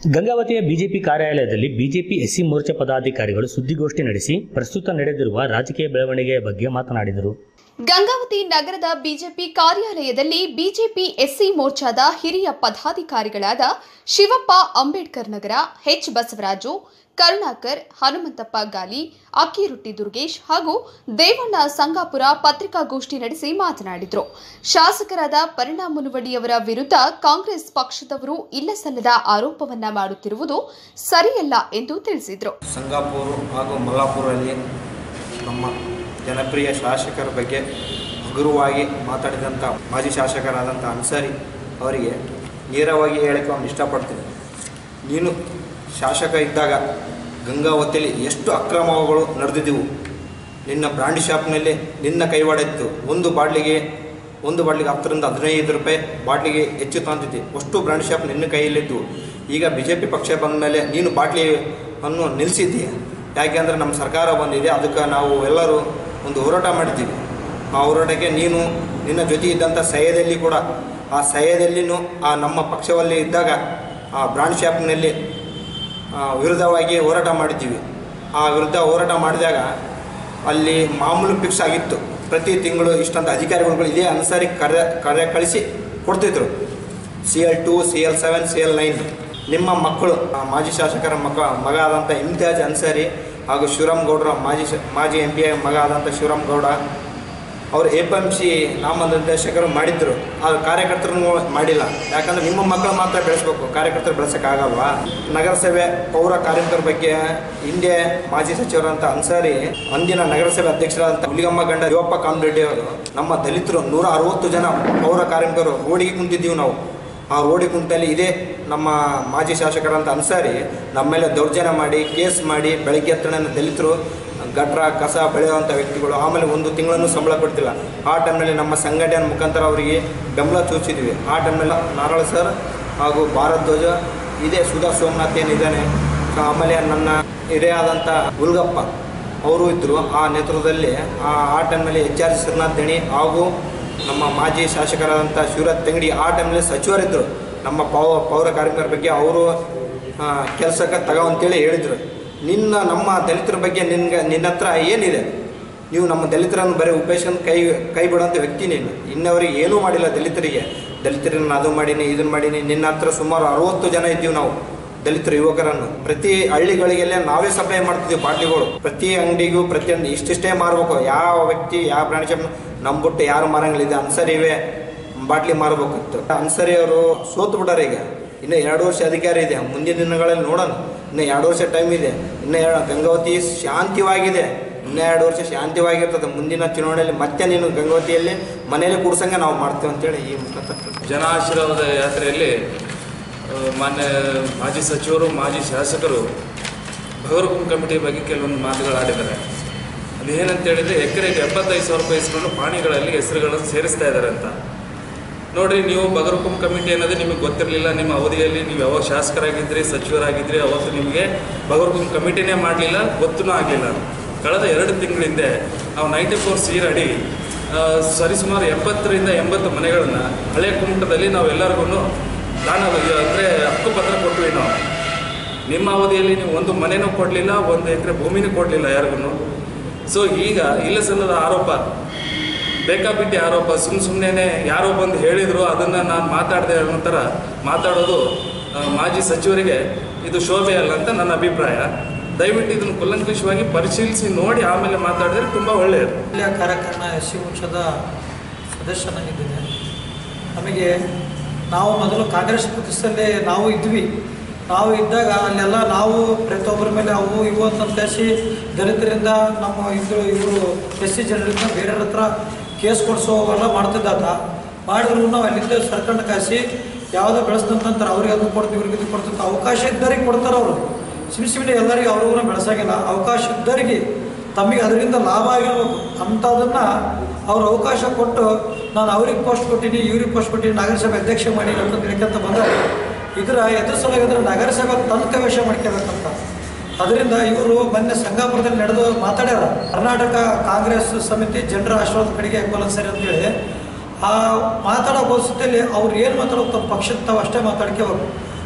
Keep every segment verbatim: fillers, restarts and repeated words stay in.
ಗಂಗಾವತಿಯ BJP ಕಾರ್ಯಾಲಯದಲ್ಲಿ BJP SC Morcha ಪದಾಧಿಕಾರಿಗಳು ಸುದ್ದಿಗೋಷ್ಠಿ ನಡೆಸಿ ಪ್ರಸ್ತುತ ನಡೆದಿರುವ ರಾಜಕೀಯ ಬೆಳವಣಿಗೆಯ ಬಗ್ಗೆ ಮಾತನಾಡಿದರು. ಗಂಗಾವತಿ ನಗರದ ಬಿಜೆಪಿ ಕಾರ್ಯಾಲಯದಲ್ಲಿ ಬಿಜೆಪಿ ಎಸ್ಸಿ ಮೋರ್ಚಾದ ಹಿರಿಯ ಪದಾಧಿಕಾರಿಗಳಾದ ಶಿವಪ್ಪ ಅಂಬೇಡ್ಕರ್ ನಗರ, ಎಚ್ ಬಸವರಾಜು, ಕರುಣಾಕರ್, ಹನುಮಂತಪ್ಪ ಗಾಲಿ, ಅಕ್ಕಿರೊಟ್ಟಿ ದುರ್ಗೇಶ್ ಹಾಗೂ ದೇವಣ್ಣ ಸಂಗಾಪುರ ಪತ್ರಿಕಾಗೋಷ್ಠಿ ನಡೆಸಿ ಮಾತನಾಡಿದರು. ಶಾಸಕರಾದ ಪರಿಣಾಮ ಮುನುವಡಿಯವರ ವಿರುದ್ಧ ಕಾಂಗ್ರೆಸ್ ಪಕ್ಷದವರು ಇಲ್ಲಸಲ್ಲದ ಆರೋಪವನ್ನ ಮಾಡುತ್ತಿರುವುದು ಸರಿಯಲ್ಲ ಎಂದು ತಿಳಿಸಿದರು. ಸಂಗಾಪುರ ಹಾಗೂ ಮಲ್ಲಾಪುರಲ್ಲಿ ನಮ್ಮ ಜನಪ್ರಿಯ ಶಾಸಕರ ಬಗ್ಗೆ ಹಗುರವಾಗಿ ಮಾತಾಡಿದಂಥ ಮಾಜಿ ಶಾಸಕರಾದಂಥ ಅನ್ಸಾರಿ ಅವರಿಗೆ ನೇರವಾಗಿ ಹೇಳಕ್ಕೆ ನಾನು ಇಷ್ಟಪಡ್ತೀನಿ. ನೀನು ಶಾಸಕ ಇದ್ದಾಗ ಗಂಗಾವತಿಯಲ್ಲಿ ಎಷ್ಟು ಅಕ್ರಮಗಳು ನಡೆದಿದ್ದೆವು. ನಿನ್ನ ಬ್ರಾಂಡಿ ಶಾಪ್ನಲ್ಲಿ ನಿನ್ನ ಕೈವಾಡಿತ್ತು. ಒಂದು ಬಾಟ್ಲಿಗೆ ಒಂದು ಬಾಟ್ಲಿಗೆ ಹತ್ತರಿಂದ ಹದಿನೈದು ರೂಪಾಯಿ ಬಾಟ್ಲಿಗೆ ಹೆಚ್ಚು ತಂದಿದ್ದೆ. ಅಷ್ಟು ಬ್ರಾಂಡಿ ಶಾಪ್ ನಿನ್ನ ಕೈಯಲ್ಲಿದ್ದು. ಈಗ ಬಿ ಜೆ ಪಿ ಪಕ್ಷ ಬಂದ ಮೇಲೆ ನೀನು ಬಾಟ್ಲಿಯನ್ನು ನಿಲ್ಲಿಸಿದ್ದೀಯ. ಯಾಕೆಂದರೆ ನಮ್ಮ ಸರ್ಕಾರ ಬಂದಿದೆ, ಅದಕ್ಕೆ ನಾವು ಎಲ್ಲರೂ ಒಂದು ಹೋರಾಟ ಮಾಡಿದ್ದೀವಿ. ಆ ಹೋರಾಟಕ್ಕೆ ನೀನು ನಿನ್ನ ಜೊತೆ ಇದ್ದಂಥ ಸಹ್ಯದಲ್ಲಿ ಕೂಡ ಆ ಸಹ್ಯದಲ್ಲಿನೂ ಆ ನಮ್ಮ ಪಕ್ಷದಲ್ಲಿ ಇದ್ದಾಗ ಆ ಬ್ರಾಂಡ್ ಶಾಪ್ನಲ್ಲಿ ವಿರುದ್ಧವಾಗಿ ಹೋರಾಟ ಮಾಡಿದ್ದೀವಿ. ಆ ವಿರುದ್ಧ ಹೋರಾಟ ಮಾಡಿದಾಗ ಅಲ್ಲಿ ಮಾಮೂಲು ಫಿಕ್ಸ್ ಆಗಿತ್ತು. ಪ್ರತಿ ತಿಂಗಳು ಇಷ್ಟೊಂದು ಅಧಿಕಾರಿಗಳು ಇದೇ ಅನುಸಾರಿ ಕರೆ ಕರೆ ಕಳಿಸಿ ಕೊಡ್ತಿದ್ರು. C L two C L seven C L nine ನಿಮ್ಮ ಮಕ್ಕಳು ಮಾಜಿ ಶಾಸಕರ ಮಕ್ಕ ಮಗ ಆದಂಥ ಇಮ್ತಿಯಾಜ್ ಅನ್ಸಾರಿ ಹಾಗೂ ಶಿವರಾಮ್ ಗೌಡರ ಮಾಜಿ ಮಾಜಿ ಎಂ ಪಿ ಮಗ ಆದಂಥ ಶಿವರಾಮ್ ಗೌಡ ಅವರು ಎ ಪಿ ಎಮ್ ಸಿ ನಾಮನಿರ್ದೇಶಕರು ಮಾಡಿದ್ರು. ಆದರೆ ಕಾರ್ಯಕರ್ತರು ಮಾಡಿಲ್ಲ. ಯಾಕಂದರೆ ನಿಮ್ಮ ಮಕ್ಕಳು ಮಾತ್ರ ಬೆಳೆಸಬೇಕು, ಕಾರ್ಯಕರ್ತರು ಬೆಳೆಸೋಕ್ಕಾಗಲ್ವಾ? ನಗರಸಭೆ ಪೌರ ಕಾರ್ಮಿಕರ ಬಗ್ಗೆ ಹಿಂದೆ ಮಾಜಿ ಸಚಿವರಂತ ಅನ್ಸಾರಿ ಅಂದಿನ ನಗರಸಭೆ ಅಧ್ಯಕ್ಷರಾದಂಥ ಹುಲಿಗಮ್ಮ ಗಂಡ ಶಿವಪ್ಪ ಕಾಮರೆಡ್ಡಿ ಅವರು ನಮ್ಮ ದಲಿತರು ನೂರ ಅರವತ್ತು ಜನ ಪೌರ ಕಾರ್ಮಿಕರು ರೋಡಿಗೆ ಕುಂತಿದ್ದೀವಿ. ನಾವು ಆ ರೋಡಿಗೆ ಕುಂತಲ್ಲಿ ಇದೇ ನಮ್ಮ ಮಾಜಿ ಶಾಸಕರಂತ ಅನ್ಸಾರಿ ನಮ್ಮ ಮೇಲೆ ದೌರ್ಜನ್ಯ ಮಾಡಿ ಕೇಸ್ ಮಾಡಿ ಬೆಳಗ್ಗೆ ಹತ್ತನೇ ದಲಿತರು ಗಟ್ರ ಕಸ ಬೆಳೆಯುವಂಥ ವ್ಯಕ್ತಿಗಳು. ಆಮೇಲೆ ಒಂದು ತಿಂಗಳನ್ನು ಸಂಬಳ ಕೊಡ್ತಿಲ್ಲ. ಆ ಟೈಮ್ನಲ್ಲಿ ನಮ್ಮ ಸಂಘಟನೆ ಮುಖಾಂತರ ಅವರಿಗೆ ಬೆಂಬಲ ಸೂಚಿಸಿದ್ವಿ. ಆ ಟೈಮ್ನಲ್ಲಿ ನಾರಾಯಣ ಸರ್ ಹಾಗೂ ಭಾರತ್ ಧ್ವಜ ಇದೇ ಸುಧಾ ಸೋಮನಾಥ್ ಏನಿದ್ದಾನೆ, ಆಮೇಲೆ ನನ್ನ ಹಿರಿಯಾದಂಥ ಹುಲ್ಗಪ್ಪ ಅವರು ಇದ್ದರು. ಆ ನೇತೃತ್ವದಲ್ಲಿ ಆ ಆ ಟೈಮ್ನಲ್ಲಿ ಎಚ್ ಆರ್ ಶ್ರೀನಾಥ್ ದಣಿ ಹಾಗೂ ನಮ್ಮ ಮಾಜಿ ಶಾಸಕರಾದಂಥ ಶಿವರಾಜ್ ತಂಗಡಿ ಆ ಟೈಮ್ನಲ್ಲಿ ಸಚಿವರಿದ್ದರು. ನಮ್ಮ ಪೌ ಪೌರ ಕಾರ್ಮಿಕರ ಬಗ್ಗೆ ಅವರು ಕೆಲಸಕ್ಕೆ ತಗೋ ಅಂತೇಳಿ ಹೇಳಿದರು. ನಿನ್ನ ನಮ್ಮ ದಲಿತರ ಬಗ್ಗೆ ನಿನ್ಗೆ ನಿನ್ನ ಹತ್ರ ಏನಿದೆ? ನೀವು ನಮ್ಮ ದಲಿತರನ್ನು ಬರೀ ಉಪೇಶನ್ ಕೈ ಕೈ ಬಿಡೋಂಥ ವ್ಯಕ್ತಿ ನೀನು. ಇನ್ನವರಿಗೆ ಏನೂ ಮಾಡಿಲ್ಲ ದಲಿತರಿಗೆ. ದಲಿತರನ್ನು ಅದು ಮಾಡೀನಿ ಇದನ್ನು ಮಾಡೀನಿ. ನಿನ್ನ ಹತ್ರ ಸುಮಾರು ಅರವತ್ತು ಜನ ಇದ್ದೀವಿ ನಾವು ದಲಿತರ ಯುವಕರನ್ನು. ಪ್ರತಿ ಹಳ್ಳಿಗಳಿಗೆಲ್ಲ ನಾವೇ ಸಪ್ಲೈ ಮಾಡ್ತಿದ್ದೀವಿ ಬಾಟ್ಲಿಗಳು. ಪ್ರತಿ ಅಂಗಡಿಗೂ ಪ್ರತಿಯೊಂದು ಇಷ್ಟಿಷ್ಟೇ ಮಾರಬೇಕು. ಯಾವ ವ್ಯಕ್ತಿ ಯಾವ ಬ್ರಾಂಡ್ ಶಾಪ್ ನಂಬಿಟ್ಟು ಯಾರು ಮಾರಂಗಿಲ್ಲಿದೆ ಅನ್ಸರಿವೇ ಬಾಟ್ಲಿ ಮಾರಬೇಕಿತ್ತು. ಅನ್ಸರಿ ಅವರು ಸೋತು ಬಿಟ್ಟಾರೆ. ಈಗ ಇನ್ನು ಎರಡು ವರ್ಷ ಅಧಿಕಾರ ಇದೆ. ಮುಂದಿನ ದಿನಗಳಲ್ಲಿ ನೋಡೋಣ. ಇನ್ನು ಎರಡು ವರ್ಷ ಟೈಮ್ ಇದೆ. ಇನ್ನು ಗಂಗಾವತಿ ಶಾಂತಿವಾಗಿದೆ. ಇನ್ನೂ ಎರಡು ವರ್ಷ ಶಾಂತಿವಾಗಿರ್ತದೆ. ಮುಂದಿನ ಚುನಾವಣೆಯಲ್ಲಿ ಮತ್ತೆ ನೀನು ಗಂಗಾವತಿಯಲ್ಲಿ ಮನೆಯಲ್ಲಿ ಕೂಡ್ಸಂಗೆ ನಾವು ಮಾಡ್ತೀವಿ ಅಂತೇಳಿ ಈ ಮುಖಾಂತರ ಜನ ಆಶೀರ್ವಾದ ಯಾತ್ರೆಯಲ್ಲಿ ಮಾನ್ಯ ಮಾಜಿ ಸಚಿವರು ಮಾಜಿ ಶಾಸಕರು ಭಗವರಕುಂ ಕಮಿಟಿ ಬಗ್ಗೆ ಕೆಲವೊಂದು ಮಾತುಗಳು ಆಡಿದ್ದಾರೆ. ಅದು ಏನಂತೇಳಿದರೆ ಎಕರೆಗೆ ಎಪ್ಪತ್ತೈದು ಸಾವಿರ ರೂಪಾಯಿ ಇಸ್ಕೊಂಡು ಪಾಣಿಗಳಲ್ಲಿ ಹೆಸರುಗಳನ್ನು ಸೇರಿಸ್ತಾ ಇದ್ದಾರೆ ಅಂತ. ನೋಡಿರಿ, ನೀವು ಭಗವರಕುಂ ಕಮಿಟಿ ಅನ್ನೋದು ನಿಮಗೆ ಗೊತ್ತಿರಲಿಲ್ಲ. ನಿಮ್ಮ ಅವಧಿಯಲ್ಲಿ ನೀವು ಯಾವಾಗ ಶಾಸಕರಾಗಿದ್ದಿರಿ ಸಚಿವರಾಗಿದ್ದಿರಿ ಅವತ್ತು ನಿಮಗೆ ಭಗವರಕುಂ ಕಮಿಟಿನೇ ಮಾಡಲಿಲ್ಲ, ಗೊತ್ತೂ ಆಗಲಿಲ್ಲ. ಕಳೆದ ಎರಡು ತಿಂಗಳ ಹಿಂದೆ ನಾವು ನೈಂಟಿ ಫೋರ್ ಸೀರ್ ಅಡಿ ಸರಿಸುಮಾರು ಎಪ್ಪತ್ತರಿಂದ ಎಂಬತ್ತು ಮನೆಗಳನ್ನು ಹಳೆ ಕುಮಟದಲ್ಲಿ ನಾವೆಲ್ಲರಿಗೂ ದಾನ ಅಂದರೆ ಹಕ್ಕುಪತ್ರ ಕೊಟ್ವಿ. ನಾವು ನಿಮ್ಮ ಅವಧಿಯಲ್ಲಿ ನೀವು ಒಂದು ಮನೆನೂ ಕೊಡಲಿಲ್ಲ, ಒಂದು ಎಕರೆ ಭೂಮಿನೂ ಕೊಡಲಿಲ್ಲ ಯಾರಿಗೂ. ಸೊ ಈಗ ಇಲ್ಲ ಸಲ್ಲದ ಆರೋಪ, ಬೇಕಾಬಿಟ್ಟಿ ಆರೋಪ, ಸುಮ್ಮ ಸುಮ್ಮನೆ ಯಾರೋ ಬಂದು ಹೇಳಿದರು ಅದನ್ನು ನಾನು ಮಾತಾಡಿದೆ ಅನ್ನೋ ಥರ ಮಾತಾಡೋದು ಮಾಜಿ ಸಚಿವರಿಗೆ ಇದು ಶೋಭೆ ಅಲ್ಲ ಅಂತ ನನ್ನ ಅಭಿಪ್ರಾಯ. ದಯವಿಟ್ಟು ಇದನ್ನು ಕೂಲಂಕಷವಾಗಿ ಪರಿಶೀಲಿಸಿ ನೋಡಿ ಆಮೇಲೆ ಮಾತಾಡಿದರೆ ತುಂಬ ಒಳ್ಳೆಯದು. ಜಿಲ್ಲೆಯ ಕಾರ್ಯಕಾರಣ ಎಸ್ ಸಿ ವಂಶದ ಸದಸ್ಯನಾಗಿದ್ದೇನೆ. ನಮಗೆ ನಾವು ಮೊದಲು ಕಾಂಗ್ರೆಸ್ ಪಕ್ಷದಲ್ಲೇ ನಾವು ಇದ್ವಿ. ನಾವು ಇದ್ದಾಗ ಅಲ್ಲೆಲ್ಲ ನಾವು ಪ್ರತಿಯೊಬ್ಬರ ಮೇಲೆ ಅವು ಇವು ಅಂತ ಕಳಿಸಿ ದಲಿತರಿಂದ ನಮ್ಮ ಇದ್ರು ಇವರು ಎಸ್ ಸಿ ಜನರಿಂದ ಬೇರೆಯವ್ರ ಹತ್ರ ಕೇಸ್ ಕೊಡಿಸೋವೆಲ್ಲ ಮಾಡ್ತಿದ್ದಾತ. ಮಾಡಿದ್ರು ನಾವು ಅಲ್ಲಿಂದ ಸರ್ಕಂಡು ಕಾಯಿಸಿ ಯಾವುದೋ ಬೆಳೆಸ್ತಂತಾರೆ ಅವ್ರಿಗೆ ಅದನ್ನು ಕೊಡ್ತೀವಿ ಇವ್ರಿಗೆ ಇದು ಕೊಡ್ತಂತ ಅವಕಾಶ ಇದ್ದರಿಗೆ ಕೊಡ್ತಾರೆ. ಅವರು ಸಿಮಿ ಸಿಮಿಟಿ ಎಲ್ಲರಿಗೆ ಅವ್ರಿಗೂ ಬೆಳೆಸೋಂಗಿಲ್ಲ. ಅವಕಾಶ ಇದ್ದರಿಗೆ ತಮಗೆ ಅದರಿಂದ ಲಾಭ ಆಗಿರ್ಬೇಕು ಅಂಥದನ್ನು ಅವ್ರು ಅವಕಾಶ ಕೊಟ್ಟು ನಾನು ಅವ್ರಿಗೆ ಪೋಸ್ಟ್ ಕೊಟ್ಟಿನಿ ಇವ್ರಿಗೆ ಪೋಸ್ಟ್ ಕೊಟ್ಟಿನಿ ನಗರಸಭೆ ಅಧ್ಯಕ್ಷ ಮಾಡಿ ಅಂತ ಹೇಳ್ಕೊಂತ ಬಂದರೆ ಇದರ ಎದುರಿಸಲಾಗಿದ್ರೆ ನಗರಸಭೆ ತನ್ನ ಕೈವಶ ಮಾಡ್ಕೋಬೇಕಂತ. ಅದರಿಂದ ಇವರು ಮೊನ್ನೆ ಸಂಗಾಪುರದಲ್ಲಿ ನಡೆದು ಮಾತಾಡ್ಯಾರ. ಕರ್ನಾಟಕ ಕಾಂಗ್ರೆಸ್ ಸಮಿತಿ ಜನರ ಆಶೀರ್ವಾದ ಕಡೆಗೆ ಕೊಲಸರಿ ಅಂತೇಳಿ ಆ ಮಾತಾಡೋ ಪರಿಸ್ಥಿತಿಯಲ್ಲಿ ಅವ್ರು ಏನು ಮಾತಾಡೋ ತಮ್ಮ ಪಕ್ಷದ ತಾವು ಅಷ್ಟೇ ಮಾತಾಡ್ಕೋಬೇಕು.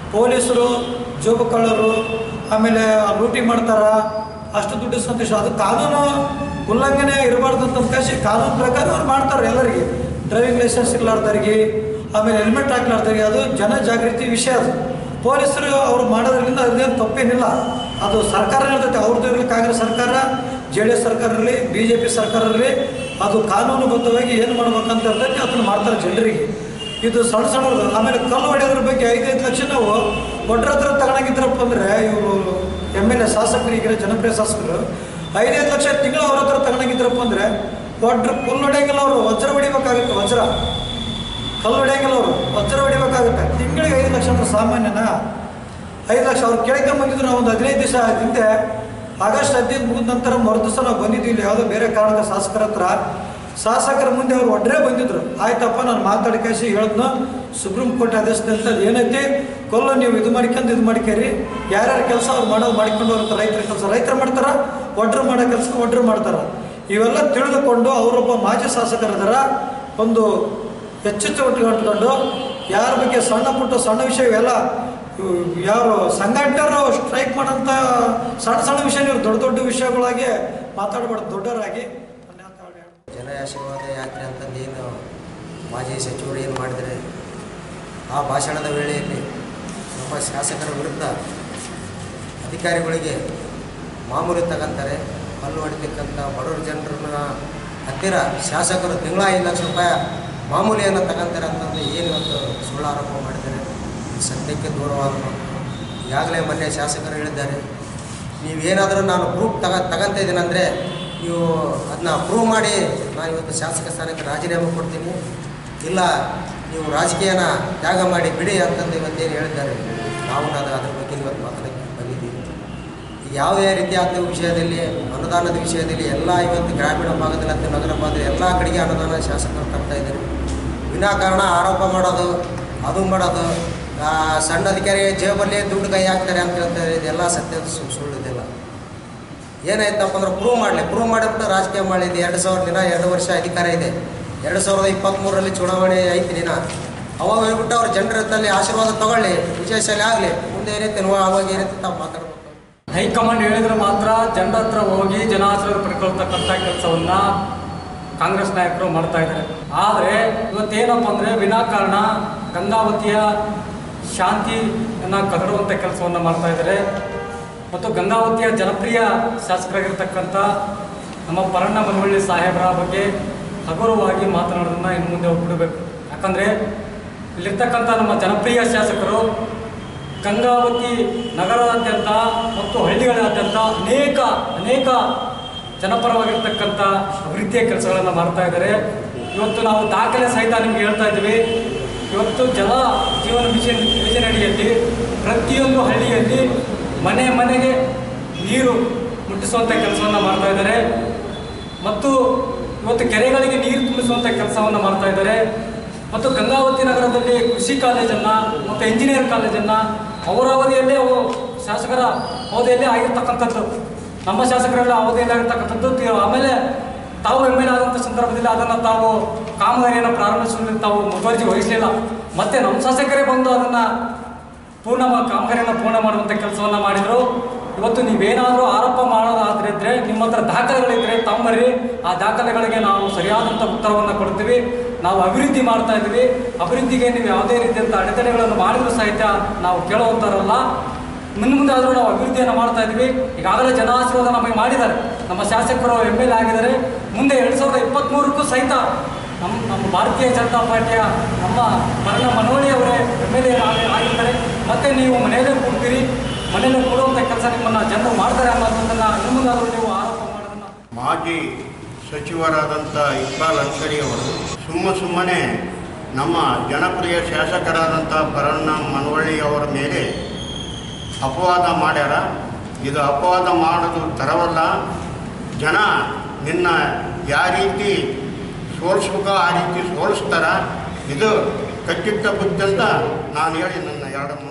ಪೊಲೀಸರು ಜೋಬು ಕಳ್ಳರು ಆಮೇಲೆ ಲೂಟಿ ಮಾಡ್ತಾರ, ಅಷ್ಟು ದುಡ್ಡು ಸಂತೋಷ. ಅದು ಕಾನೂನು ಉಲ್ಲಂಘನೆ ಇರಬಾರ್ದು ಅಂತ ಕಾಶಿ ಕಾನೂನು ಪ್ರಕಾರ ಅವ್ರು ಮಾಡ್ತಾರೆ ಎಲ್ಲರಿಗೆ. ಡ್ರೈವಿಂಗ್ ಲೈಸೆನ್ಸ್ ಇರ್ಲಾರ್ದವ್ರಿಗೆ, ಆಮೇಲೆ ಹೆಲ್ಮೆಟ್ ಹಾಕ್ಲಾರ್ದವ್ರಿಗೆ, ಅದು ಜನ ಜಾಗೃತಿ ವಿಷಯ. ಅದು ಪೊಲೀಸರು ಅವ್ರು ಮಾಡೋದ್ರಿಂದ ಅದೇನು ತಪ್ಪೇನಿಲ್ಲ. ಅದು ಸರ್ಕಾರ ಇರ್ತೈತೆ, ಅವ್ರದ್ದು ಇರಲಿ ಕಾಂಗ್ರೆಸ್ ಸರ್ಕಾರ, ಜೆ ಡಿ ಎಸ್ ಸರ್ಕಾರ ಇರಲಿ, ಬಿ ಜೆ ಪಿ ಸರ್ಕಾರ ಇರಲಿ, ಅದು ಕಾನೂನುಬದ್ಧವಾಗಿ ಏನು ಮಾಡ್ಬೇಕಂತ ಇರ್ತೈತಿ ಅದನ್ನು ಮಾಡ್ತಾರೆ ಜನರಿಗೆ. ಇದು ಸಣ್ಣ ಸಣ್ಣದು. ಆಮೇಲೆ ಕಲ್ಲು ಹೊಡೆಯೋದ್ರ ಬಗ್ಗೆ ಐದೈದು ಲಕ್ಷ ನಾವು ಒಡ್ರ ಹತ್ರ ತಗೊಂಡಾಗಿದ್ರಪ್ಪ ಅಂದರೆ ಇವರು ಎಮ್ ಎಲ್ ಎ ಶಾಸಕರಿಗೆ, ಜನಪ್ರಿಯ ಶಾಸಕರು ಐದೈದು ಲಕ್ಷ ತಿಂಗಳು ಅವ್ರ ಹತ್ರ ತಗೊಂಡಾಗಿದ್ರಪ್ಪ ಅಂದರೆ ಒಡ್ರ ಕಲ್ಲು ಹೊಡೆಯಂಗಿಲ್ಲ, ಅವರು ವಜ್ರ ಹೊಡಿಬೇಕಾಗುತ್ತೆ. ವಜ್ರ ಕಲ್ಲು ಹೊಡೆಯಂಗಿಲ್ಲ, ಅವರು ವಜ್ರ ಹೊಡಿಬೇಕಾಗುತ್ತೆ. ತಿಂಗಳಿಗೆ ಐದು ಲಕ್ಷ ಅಂದ್ರೆ ಸಾಮಾನ್ಯನಾ? ಐದು ಲಕ್ಷ ಅವ್ರು ಕೇಳ್ಕೊಂಬಂದಿದ್ರು. ನಾವು ಒಂದು ಹದಿನೈದು ದಿವಸ ಹಿಂದೆ ಆಗಸ್ಟ್ ಹದಿನೈದು ಮುಗಿದ ನಂತರ ಮರುದಿವಸ ನಾವು ಬಂದಿದ್ದೀವಿ ಇಲ್ಲಿ ಯಾವುದೋ ಬೇರೆ ಕಾರಣಕ್ಕೆ ಶಾಸಕರ ಹತ್ರ. ಶಾಸಕರ ಮುಂದೆ ಅವ್ರು ಒಡ್ರೆ ಬಂದಿದ್ರು. ಆಯ್ತಪ್ಪ ನಾನು ಮಾತಾಡಿ ಕಳಿಸಿ ಹೇಳಿದ್ನು, ಸುಪ್ರೀಂ ಕೋರ್ಟ್ ಆದೇಶದಂತ ಏನೈತಿ, ಕೊಲ್ಲು ನೀವು ಇದು ಮಾಡ್ಕೊಂಡು ಇದು ಮಾಡ್ಕೇರಿ, ಯಾರ್ಯಾರ ಕೆಲಸ ಅವ್ರು ಮಾಡೋದು ಮಾಡ್ಕೊಂಡು ಹೋಗ್ತಾರೆ. ರೈತರ ಕೆಲಸ ರೈತರು ಮಾಡ್ತಾರೆ, ಒಡ್ರು ಮಾಡೋ ಕೆಲಸ ಒಡ್ರು ಮಾಡ್ತಾರೆ. ಇವೆಲ್ಲ ತಿಳಿದುಕೊಂಡು ಅವರೊಬ್ಬ ಮಾಜಿ ಶಾಸಕರದರ ಒಂದು ಎಚ್ಚೆತ್ತುಕೊಂಡು ಯಾರ ಬಗ್ಗೆ ಸಣ್ಣ ಪುಟ್ಟ ಸಣ್ಣ ವಿಷಯ ಇವೆಲ್ಲ ಯಾರು ಸಂಘಟನೆಯವರು ಸ್ಟ್ರೈಕ್ ಮಾಡೋಂಥ ಸಣ್ಣ ಸಣ್ಣ ವಿಷಯ ನೀವು ದೊಡ್ಡ ದೊಡ್ಡ ವಿಷಯಗಳಾಗಿ ಮಾತಾಡಬಾರ್ದು. ದೊಡ್ಡವರಾಗಿ ಜನ ಆಶೀರ್ವಾದ ಯಾತ್ರೆ ಅಂತಂದೇನು ಮಾಜಿ ಸಚಿವರು ಏನು ಮಾಡಿದರೆ ಆ ಭಾಷಣದ ವೇಳೆಯಲ್ಲಿ ನಮ್ಮ ಶಾಸಕರ ವಿರುದ್ಧ ಅಧಿಕಾರಿಗಳಿಗೆ ಮಾಮೂಲಿ ತಗೊಂತಾರೆ. ಹಲ್ಲು ಹೊಡಿತಕ್ಕಂಥ ಬಡವರು ಜನರನ್ನ ಹತ್ತಿರ ಶಾಸಕರು ತಿಂಗಳ ಐದು ಲಕ್ಷ ರೂಪಾಯಿ ಮಾಮೂಲಿಯನ್ನು ತಗೊಂತಾರೆ ಅಂತಂದು ಏನು ಇವತ್ತು ಸುಳ್ಳು ಆರೋಪ ಮಾಡಿದ್ದಾರೆ. ಸತ್ಯಕ್ಕೆ ದೂರವಾದ ಈಗಾಗಲೇ ಮೊನ್ನೆ ಶಾಸಕರು ಹೇಳಿದ್ದಾರೆ, ನೀವೇನಾದರೂ ನಾನು ಪ್ರೂಫ್ ತಗ ತಗೊಂತ ಇದ್ದೀನಂದರೆ ನೀವು ಅದನ್ನ ಪ್ರೂವ್ ಮಾಡಿ ನಾನು ಇವತ್ತು ಶಾಸಕ ಸ್ಥಾನಕ್ಕೆ ರಾಜೀನಾಮೆ ಕೊಡ್ತೀನಿ, ಇಲ್ಲ ನೀವು ರಾಜಕೀಯನ ತ್ಯಾಗ ಮಾಡಿ ಬಿಡಿ ಅಂತಂದು ಇವತ್ತೇನು ಹೇಳಿದ್ದಾರೆ. ನಾವು ಅದು ಅದ್ರ ಬಗ್ಗೆ ಇವತ್ತು ಮಾತಾಡೋಕ್ಕೆ ಬಂದಿದ್ದೀವಿ. ಯಾವುದೇ ರೀತಿಯಾದ ವಿಷಯದಲ್ಲಿ, ಅನುದಾನದ ವಿಷಯದಲ್ಲಿ ಎಲ್ಲ ಇವತ್ತು ಗ್ರಾಮೀಣ ಭಾಗದಲ್ಲಿ ಅಂತ ನಗರ ಭಾಗದಲ್ಲಿ ಎಲ್ಲ ಕಡೆಗೆ ಅನುದಾನ ಶಾಸಕರು ತರ್ತಾ ಇದ್ದಾರೆ. ವಿನಾಕಾರಣ ಆರೋಪ ಮಾಡೋದು, ಅದು ಮಾಡೋದು, ಸಣ್ಣ ಅಧಿಕಾರಿ ಜೇಬಲ್ಲಿ ದುಡ್ಡು ಕೈ ಹಾಕ್ತಾರೆ ಅಂತ ಹೇಳ್ತಾರೆ. ಇದೆಲ್ಲ ಸತ್ಯ ಸುಳ್ಳಿದೆಲ್ಲ. ಏನಾಯ್ತಪ್ಪ ಅಂದ್ರೆ ಪ್ರೂವ್ ಮಾಡಲಿ, ಪ್ರೂವ್ ಮಾಡಿಬಿಟ್ಟು ರಾಜಕೀಯ ಮಾಡಿದ್ದು. ಎರಡು ಸಾವಿರ ದಿನ ಎರಡು ವರ್ಷ ಅಧಿಕಾರ ಇದೆ. ಎರಡು ಸಾವಿರದ ಇಪ್ಪತ್ತ್ಮೂರರಲ್ಲಿ ಚುನಾವಣೆ ಐತಿ ದಿನ. ಅವಾಗ ಹೋಗ್ಬಿಟ್ಟು ಅವ್ರ ಜನರ ಹತ್ತಲ್ಲಿ ಆಶೀರ್ವಾದ ತೊಗೊಳ್ಳಿ, ವಿಜಯಶಾಲಿ ಆಗಲಿ, ಮುಂದೆ ಏನೈತೆ ಅವಾಗ ಏನೈತೆ ತಾವು ಮಾತಾಡ್ಬೇಕು. ಹೈಕಮಾಂಡ್ ಹೇಳಿದ್ರೆ ಮಾತ್ರ ಜನರ ಹತ್ರ ಹೋಗಿ ಜನ ಆಶೀರ್ವಾದ ಪಡ್ಕೊಳ್ತಕ್ಕಂಥ ಕೆಲಸವನ್ನು ಕಾಂಗ್ರೆಸ್ ನಾಯಕರು ಮಾಡ್ತಾ ಇದ್ದಾರೆ. ಆದರೆ ಇವತ್ತೇನಪ್ಪ ಅಂದರೆ ವಿನಾಕಾರಣ ಗಂಗಾವತಿಯ ಶಾಂತಿಯನ್ನು ಕದಡುವಂಥ ಕೆಲಸವನ್ನು ಮಾಡ್ತಾ ಇದ್ದಾರೆ. ಮತ್ತು ಗಂಗಾವತಿಯ ಜನಪ್ರಿಯ ಶಾಸಕರಾಗಿರ್ತಕ್ಕಂಥ ನಮ್ಮ ಪರಣ್ಣ ಮನವಳ್ಳಿ ಸಾಹೇಬರ ಬಗ್ಗೆ ಹಗುರವಾಗಿ ಮಾತನಾಡೋದನ್ನು ಇನ್ನು ಮುಂದೆ ಬಿಡಬೇಕು. ಯಾಕಂದರೆ ಇಲ್ಲಿರ್ತಕ್ಕಂಥ ನಮ್ಮ ಜನಪ್ರಿಯ ಶಾಸಕರು ಗಂಗಾವತಿ ನಗರದಾದ್ಯಂತ ಮತ್ತು ಹಳ್ಳಿಗಳಾದ್ಯಂತ ಅನೇಕ ಅನೇಕ ಜನಪರವಾಗಿರ್ತಕ್ಕಂಥ ಅಭಿವೃದ್ಧಿಯ ಕೆಲಸಗಳನ್ನು ಮಾಡ್ತಾ ಇದ್ದಾರೆ. ಇವತ್ತು ನಾವು ದಾಖಲೆ ಸಹಿತ ನಿಮಗೆ ಹೇಳ್ತಾ ಇದ್ದೀವಿ. ಇವತ್ತು ಜಲ ಜೀವನ ಮಿಷನ್ ಯೋಜನೆಯಡಿಯಲ್ಲಿ ಪ್ರತಿಯೊಂದು ಹಳ್ಳಿಯಲ್ಲಿ ಮನೆ ಮನೆಗೆ ನೀರು ಮುಟ್ಟಿಸುವಂಥ ಕೆಲಸವನ್ನು ಮಾಡ್ತಾ ಇದ್ದಾರೆ. ಮತ್ತು ಇವತ್ತು ಕೆರೆಗಳಿಗೆ ನೀರು ತುಂಬಿಸುವಂಥ ಕೆಲಸವನ್ನು ಮಾಡ್ತಾ ಇದ್ದಾರೆ. ಮತ್ತು ಗಂಗಾವತಿ ನಗರದಲ್ಲಿ ಕೃಷಿ ಕಾಲೇಜನ್ನು ಮತ್ತು ಇಂಜಿನಿಯರ್ ಕಾಲೇಜನ್ನು ಅವರ ಅವಧಿಯಲ್ಲೇ ಅವು ಶಾಸಕರ ಅವಧಿಯಲ್ಲೇ ಆಗಿರ್ತಕ್ಕಂಥದ್ದು, ನಮ್ಮ ಶಾಸಕರೆಲ್ಲ ಅವಧಿಯಲ್ಲಿ ಆಗಿರ್ತಕ್ಕಂಥದ್ದು. ಆಮೇಲೆ ತಾವು ಎಮ್ ಎಲ್ ಆದಂಥ ಸಂದರ್ಭದಲ್ಲಿ ಅದನ್ನು ತಾವು ಕಾಮಗಾರಿಯನ್ನು ಪ್ರಾರಂಭಿಸುವುದಕ್ಕೆ ತಾವು ಮುತುವರ್ಜಿ ವಹಿಸಲಿಲ್ಲ. ಮತ್ತು ನಮ್ಮ ಶಾಸಕರೇ ಬಂದು ಅದನ್ನು ಪೂರ್ಣ ಕಾಮಗಾರಿಯನ್ನು ಪೂರ್ಣ ಮಾಡುವಂಥ ಕೆಲಸವನ್ನು ಮಾಡಿದರು. ಇವತ್ತು ನೀವೇನಾದರೂ ಆರೋಪ ಮಾಡೋದಾದ್ರೆ ನಿಮ್ಮ ಹತ್ರ ದಾಖಲೆಗಳಿದ್ದರೆ ತಮ್ಮರಿ, ಆ ದಾಖಲೆಗಳಿಗೆ ನಾವು ಸರಿಯಾದಂಥ ಉತ್ತರವನ್ನು ಕೊಡ್ತೀವಿ. ನಾವು ಅಭಿವೃದ್ಧಿ ಮಾಡ್ತಾ ಇದ್ದೀವಿ, ಅಭಿವೃದ್ಧಿಗೆ ನೀವು ಯಾವುದೇ ರೀತಿಯಂಥ ಅಡೆತಡೆಗಳನ್ನು ಮಾಡಿದರೂ ಸಹಿತ ನಾವು ಕೇಳುವಂಥರಲ್ಲ. ಮುಂದೆ ಮುಂದೆ ಆದರೂ ನಾವು ಅಭಿವೃದ್ಧಿಯನ್ನು ಮಾಡ್ತಾ ಇದ್ದೀವಿ. ಈಗಾಗಲೇ ಜನ ಆಶೀರ್ವಾದ ನಮಗೆ ಮಾಡಿದ್ದಾರೆ, ನಮ್ಮ ಶಾಸಕರು ಎಮ್ ಎಲ್ ಎ ಆಗಿದ್ದಾರೆ. ಮುಂದೆ ಎರಡು ಸಾವಿರದ ಇಪ್ಪತ್ತ್ಮೂರಕ್ಕೂ ಸಹಿತ ನಮ್ಮ ನಮ್ಮ ಭಾರತೀಯ ಜನತಾ ಪಾರ್ಟಿಯ ನಮ್ಮ ಪರಣ ಮನವಳ್ಳಿ ಅವರೇ ಎಮ್ ಎಲ್ ಎ ಆಗಿರ್ತಾರೆ. ಮತ್ತು ನೀವು ಮನೆಯಲ್ಲೇ ಕೂಡ್ತೀರಿ, ಮನೆಯಲ್ಲೇ ಕೊಡುವಂಥ ಕೆಲಸ ನಿಮ್ಮನ್ನು ಜನರು ಮಾಡ್ತಾರೆ ಅನ್ನೋದನ್ನು ಇನ್ನು ಮುಂದಾದರೂ ನೀವು ಆರೋಪ ಮಾಡೋದನ್ನು. ಮಾಜಿ ಸಚಿವರಾದಂಥ ಇಕ್ಬಾಲ್ ಅನ್ಸರಿ ಅವರು ಸುಮ್ಮ ಸುಮ್ಮನೆ ನಮ್ಮ ಜನಪ್ರಿಯ ಶಾಸಕರಾದಂಥ ಪರಣ್ಣ ಮನವಳ್ಳಿ ಅವರ ಮೇಲೆ ಅಪವಾದ ಮಾಡ್ಯಾರ. ಇದು ಅಪವಾದ ಮಾಡೋದು ತರವಲ್ಲ. ಜನ ನಿನ್ನ ಯಾವ ರೀತಿ ಸೋಲಿಸ್ಬೇಕೋ ಆ ರೀತಿ ಸೋಲಿಸ್ತಾರ. ಇದು ಕಟ್ಟಿಟ್ಟ ಬುದ್ಧಿ ಅಂತ ನಾನು ಹೇಳಿ ನನ್ನ ಎರಡು